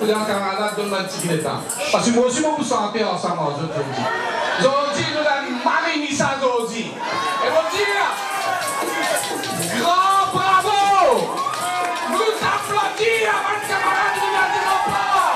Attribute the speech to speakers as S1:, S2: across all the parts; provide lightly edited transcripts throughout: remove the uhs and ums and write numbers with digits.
S1: Vous avez un camarade, donne-moi un petit d'état. Parce que moi aussi, vous sentez ensemble, aujourd'hui. Aujourd'hui, nous avons marié ça aujourd'hui. Et vous dire, grand bravo! Nous applaudissons à votre camarade qui a dit non pas!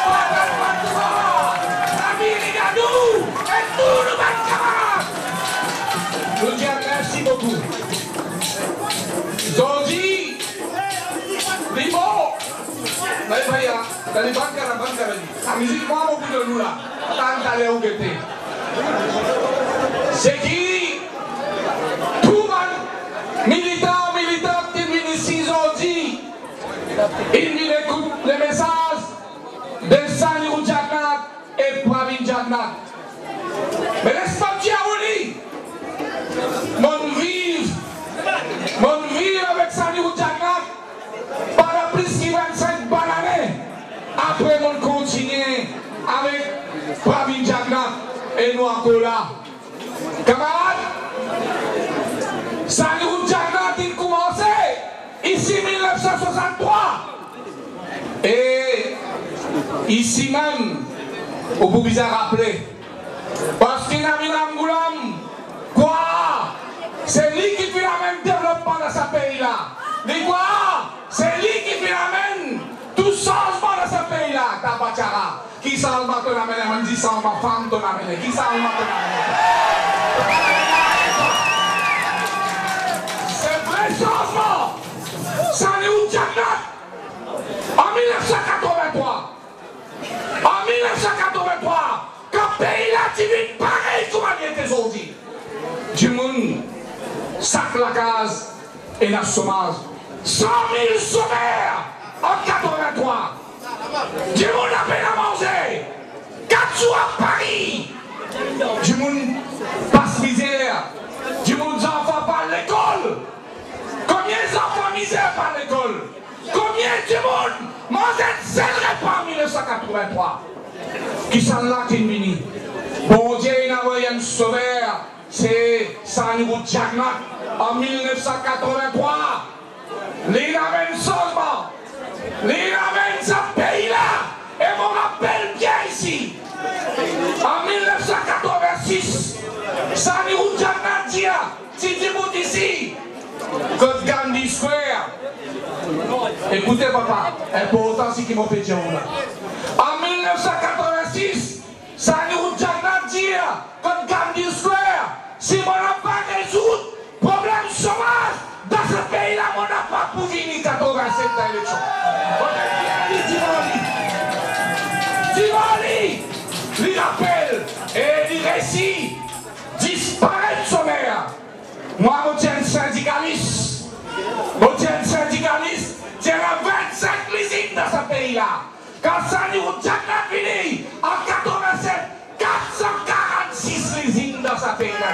S1: Nous et tous nos camarades. Nous disons merci beaucoup. Aujourd'hui, les mots, la musique, moi, au bout de nous là, tant d'aller où était. C'est qui, tout le militant qui vient ici aujourd'hui, il vient écouter les messages de Sanirou Jagnat et Pravin Jagnat. Mais laisse-moi dire à mon vivre avec Sanirou Jagnat pendant plus de 25 bonnes années. Après, mon continuer avec Pravin Jagnat et nous encore là. Camarades, Sanirou Jagnat, il commençait ici en 1963. Et ici même, vous pouvez vous rappeler, parce qu'il a mis l'Angoulam, quoi? C'est lui qui fait la même développement dans ce pays-là. Mais quoi? C'est lui qui fait la même tout changement dans ce pays-là, Tabachara. Qui changement ton amène? On dit changement femme ton amène. Qui changement ton amène? C'est vrai changement. Sanirou Jagnat en 1983. En 1983, quand le pays là divine pareil comme il était aujourd'hui. Du monde, sac la case et la chômage. 100 000 chômeurs en 83. Du monde a peine à manger. 4 jours à Paris. Du monde passe misère. Du monde enfants par l'école. Combien d'enfants misère par l'école? Combien de monde mangent 7 repas en 1983? Qui sont là qui mini? Bon Dieu, il a envoyé un sauveur, c'est Sanirou Jagnat en 1983. Il amène changement. Il amène ce pays-là. Et on rappelle bien ici. En 1986, Sanirou Jagnat dit, si tu montes ici, God Gandhi Square. Écoutez papa, important c'est qui m'a fait dire là. En 1986, Sanirou Jagnat dit God Gandhi Square, si on n'a pas résoudre le problème du chômage dans ce pays-là, on n'a pas pour venir 87 dans l'élection. On est bien dit Divali, il rappelle et il récit, disparaître sommaire. Moi, je tiens syndicaliste. Je tiens syndicaliste. Il y a 25 usines dans ce pays-là. Quand Sanirou Jagnat finit en 87, 446 usines dans ce pays-là.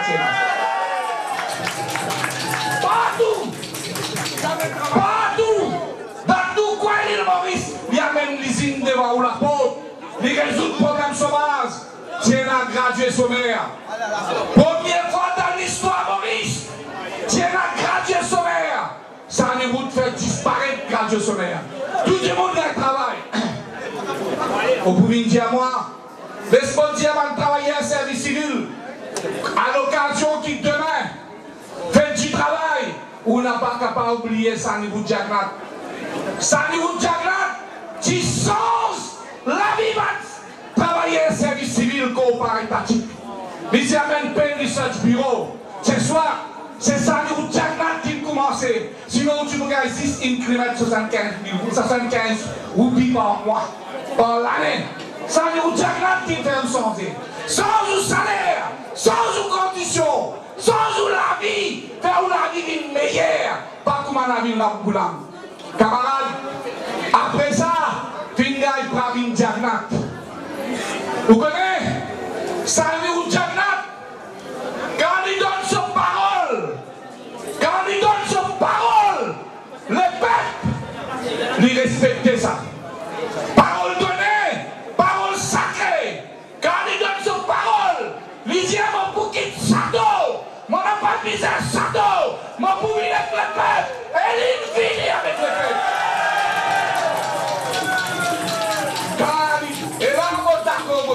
S1: Partout. Partout. Dans tout coin de l'île Maurice, il y a même l'usine devant la porte. Il résout le problème chômage. C'est un gradué sommaire. Première fois dans l'histoire Maurice. Tiens la gradué sommaire. Sanirou fait disparaître gradué sommaire. Tout le monde a un travail. Vous pouvez me dire à moi, laisse-moi dire avant de travailler un service civil. À l'occasion qui demain fait du travail, on n'a pas capable d'oublier Sanirou Jagnat. Sanirou Jagnat qui change la vie de travailler un service civil coopératif. Ils amènent Pain Research Bureau. Ce soir, c'est Sanirou Jagnat qui a commencé. Sinon, tu regardes ici, il incrémente 75 roupies par mois, par l'année. Sanirou Jagnat qui fait un changer. Sans salaire, sans conditions, sans la vie, faire la vie meilleure, pas comme la vie de la Boulam. Camarades, après ça, Fingaï Pravin Jagnat. Vous connaissez Sanirou Jagnat? Quand il donne son parole, le peuple, il respecte ça. Parole donnée, parole sacrée. Quand il donne son parole, il dit à mon bouquet de château, mon n'a pas mis un château, mon bouquet avec le peuple, et il finit avec le peuple.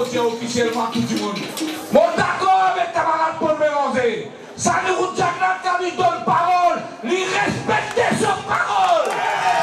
S1: sortir officiellement tout le monde. Bon, d'accord avec camarade Paul Béranger. Ça nous route Jagnat quand il donne parole, il respecte sa parole.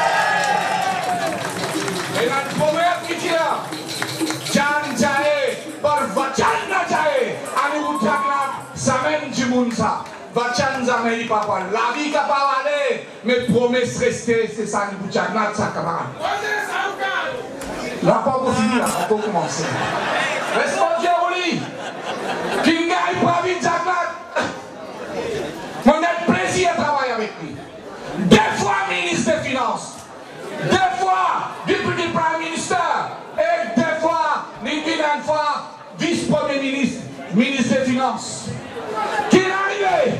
S1: Et là, le proverbe qui dit là, Jan Jae, Paul Vachan Jae, à nous route Jagnat, ça mène du monde ça. Vachan Zamei papa, la vie qui n'a pas allé, mais promesse restée, c'est ça nous route Jagnat, ça camarade. Là, pas encore fini, là, on peut commencer. Responsable Oli, qui gagne pas vite Jagnat. On a plaisir à travailler avec lui. 2 fois ministre des Finances, 2 fois député Premier ministre, et 2 fois, une fois, vice-premier ministre, ministre des Finances. Qui est arrivé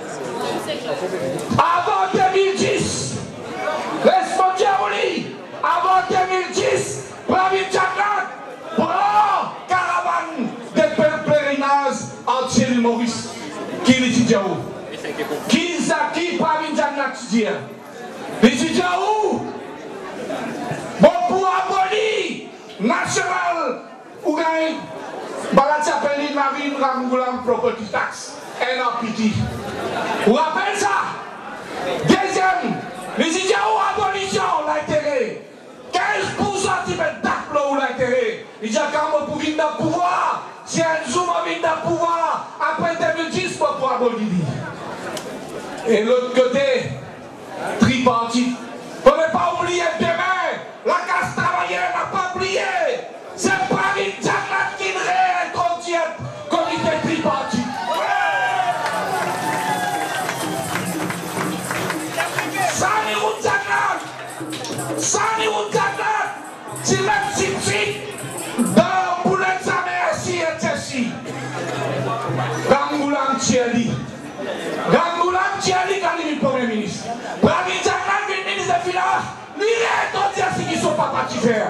S1: avant 2010, responsable avant 2010, Premier Jagnat, prend caravane de pèlerinage entier de Maurice, qui est étudiant. Qui s'acquitte par une Jagnat étudiant? L'étudiant où? Bon, pour abolir national, ou gagne, Balati appelle une marine Ramgoulam property tax, NRPT. Vous rappelez ça? Deuxième, l'étudiant où abolition l'intérêt. 15% qui met d'acte ou l'intérêt. Il dit quand on vient de pouvoir, si un zoom vient de pouvoir, après 2010, pour abolir. Et l'autre côté, tripartite. On ne peut pas oublier demain, la casse travaillée n'a pas oublié. C'est pas une Jagnat qui réintroduit comité tripartite. Ça n'est pas Jagnat. Ça n'est pas Jagnat. C'est même si dans Boulet Samé, si et Tessie. Rangoulam Thierry. Rangoulam Thierry, quand il est Premier ministre. Premier Jagnat, le ministre des Finances, lui réintroduit ce qu'ils ne sont pas partis faire.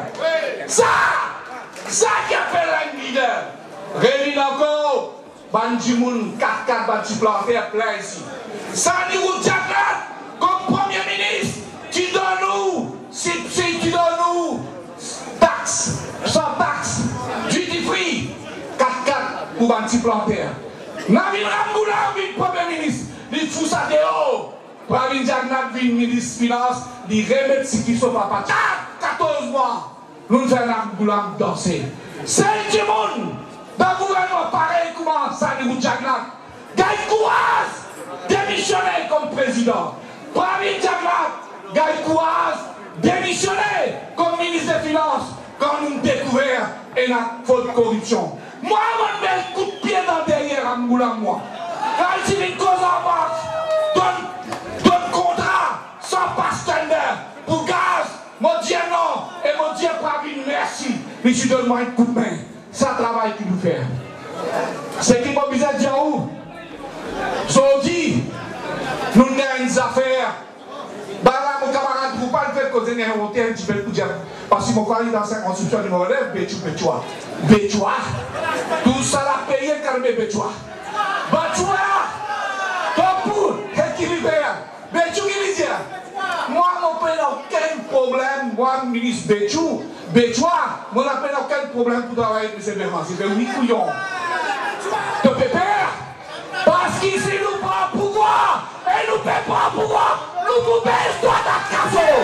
S1: Ça qui appelle un leader. Réunit encore, Bandimoun, 4-4 bâtis plantés plein ici. Ça n'est pas Jagnat, comme Premier ministre, qui donne nous, qui donne nous, taxes, sans taxes, duty free, 4-4 pour bâtis plantés. Navin Rangoulam, Premier ministre, il fout ça dehors. Pravin Jagnat, ministre des Finances, il remet ce qui ne sont pas partis. 14 mois, nous faisons Rangoulam danser. C'est du monde, dans le gouvernement pareil, comment ça nous Jagnat. Gaï Kouaz, démissionné comme président. Pravin Jagnat, Gaï Kouaz, démissionné comme ministre des Finances. Quand nous découvrons une faute de corruption. Moi, je mets un coup de pied dans derrière Rangoulam, moi. Quand il y a une cause en marche, donne contrat sans partenaire pour gaz, mon Dieu non, et mon Dieu Pravin, merci. Mais tu donnes-moi un coup de main. C'est un travail qu'il nous fait. C'est qui m'a besoin de dire où? Saudi, nous avons des affaires. Bah mon camarade, vous parlez de causer un hôtel, un petit peu de dire. Parce que mon frère est dans sa construction numéro 9, Béchoua. Béchoua. Tout ça l'a payé car Béchoua. Béchoua. Pour équilibrer. Béchou qui dit, moi, mon père n'a aucun problème, moi, ministre Béchou, Béchoua, moi, n'a aucun problème pour travailler avec M. Béran. C'est 8 couillons. De pépère. Parce qu'ici, nous prenons pouvoir, et nous ne payons pas pouvoir, nous vous baissons toi dans le casseau.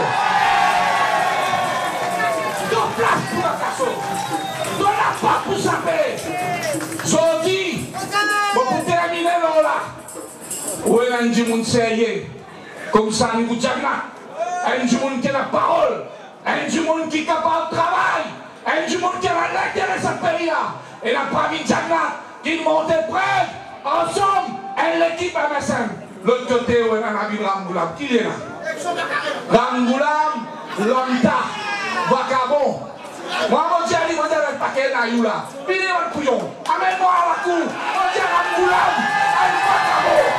S1: De place pour le casseau. De la part pour saper. Jodi, pour terminer là. Oui, un Jimoun sérieux, comme ça, nous vous un Jimoun qui a la parole, un Jimoun qui est capable de travail, un Jimoun qui a l'intérêt de ce pays-là, et la Pravin Jagnat qui monte près, ensemble, et l'équipe MSM. L'autre côté, où est Navin Rangoulam, qui est là? Rangoulam, Lonta, Vagabond. Moi, mon Dieu, il m'a dit le paquet là. Il est un couillon. Amène-moi à la cour. Mon Dieu, Rangoulam, un Vagabond.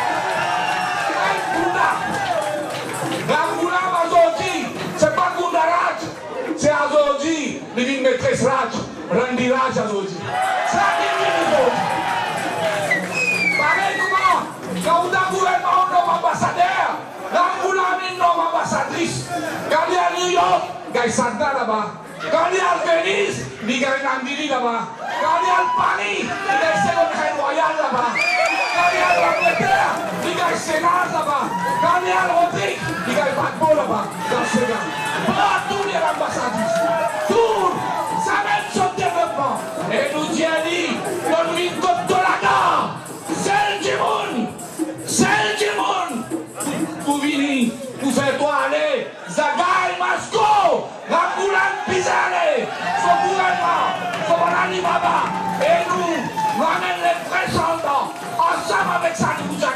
S1: Rangoulam aujourd'hui, c'est pas Goundaraj, c'est aujourd'hui, il vient maîtresse Raj, Randi Raj aujourd'hui. C'est la vie aujourd'hui. Pareil comment, quand on a un gouvernement, on a un ambassadeur, Rangoulam est une ambassadrice. Quand il est à New York, il y a Santa là-bas. Quand il est à Venise, il y a Nandini là-bas. Gagnez Paris, il y a le secrétaire royal là-bas. Gagnez l'Angleterre, il y a le Sénat là-bas. Gagnez Rodrigue, il y a le paquebot là-bas, dans ce gars. Pas tous les ambassadeurs. Tout, ça même son développement. Et nous disons, nous nous côte de la gare. Celle du monde. Celle du monde. Pour venir, pour faire toi aller. Zagaï, Masco, Rangoulan, Pizarre, son gouvernement, son Alibaba. Et nous, ramène les présentants ensemble avec ça, nous